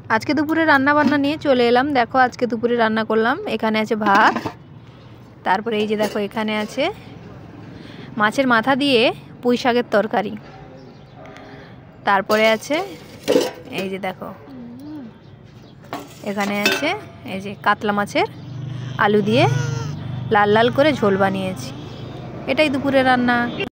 আজকে দুপুরে রান্না বান্না নিয়ে চলে এলাম। দেখো আজকে দুপুরে রান্না করলাম, এখানে আছে ভাত, তারপরে এই যে দেখো এখানে আছে মাছের মাথা দিয়ে পুঁই শাকের তরকারি, তারপরে আছে এই যে দেখো এখানে আছে এই যে কাতলা মাছের আলু দিয়ে লাল লাল করে ঝোল বানিয়েছি। এটাই দুপুরে রান্না।